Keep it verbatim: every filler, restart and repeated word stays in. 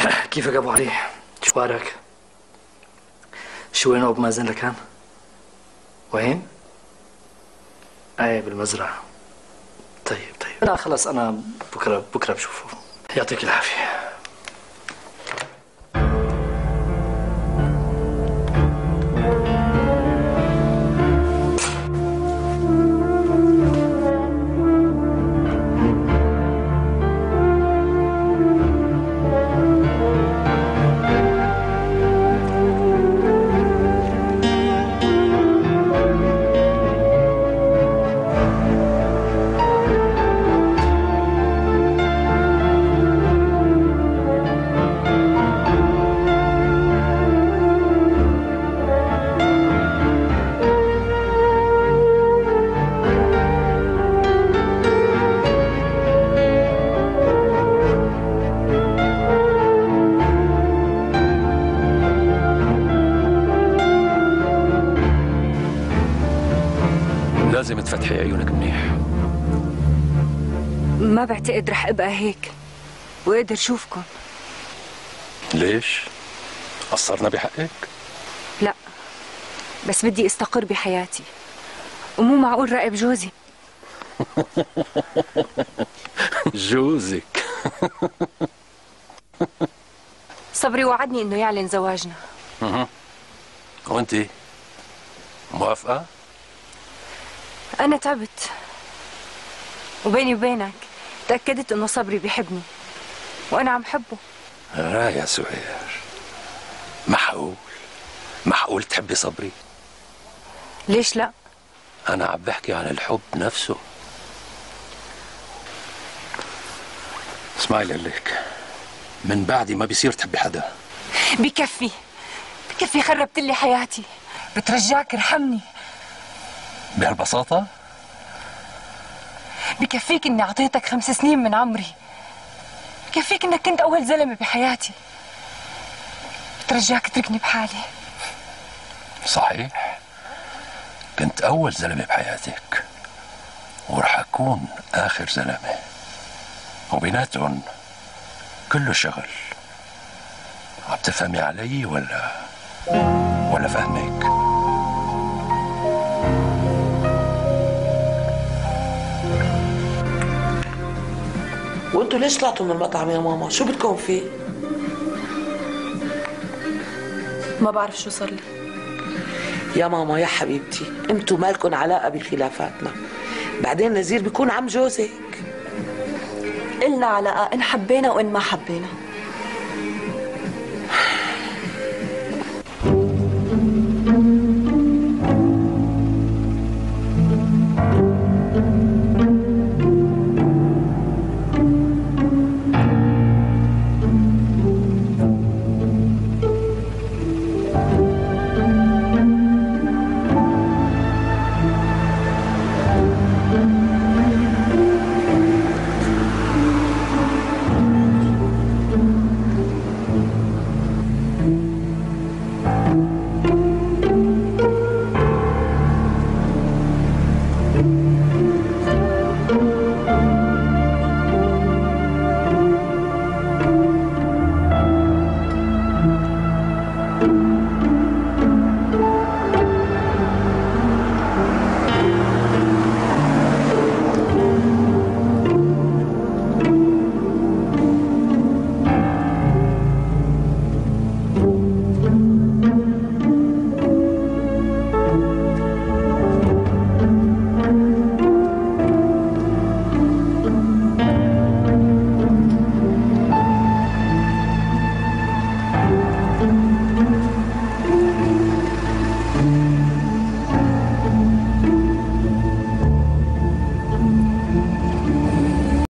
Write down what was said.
كيفك ابو علي؟ شو بارك؟ شو وين ابو مازن لكان؟ وين؟ ايه بالمزرعة. طيب طيب لا خلص انا بكره بكره بشوفه. يعطيك العافية. لازم تفتحي عيونك منيح. ما بعتقد رح ابقى هيك وقدر شوفكم. ليش؟ قصرنا بحقك؟ لا، بس بدي استقر بحياتي ومو معقول راقب جوزي. جوزك؟ صبري وعدني انه يعلن زواجنا. اها وانتي موافقة؟ انا تعبت، وبيني وبينك تأكدت انه صبري بيحبني وانا عم حبه. رايا سهير، معقول معقول تحبي صبري؟ ليش لا؟ انا عم بحكي عن الحب نفسه. اسمعي لك، من بعدي ما بيصير تحبي حدا. بكفي بكفي، خربت لي حياتي، بترجاك ارحمني. بهالبساطة؟ بكفيك اني اعطيتك خمس سنين من عمري، بكفيك انك كنت اول زلمة بحياتي، بترجاك اتركني بحالي. صحيح، كنت اول زلمة بحياتك ورح اكون اخر زلمة، وبيناتهم كله شغل. عم تفهمي علي ولا ولا فهمك؟ وانتوا ليش طلعتوا من المطعم يا ماما؟ شو بدكم فيه؟ ما بعرف شو صار لي. يا ماما يا حبيبتي، انتوا مالكن علاقة بخلافاتنا، بعدين نزير بيكون عم جوزك. إلنا علاقة إن حبينا وإن ما حبينا.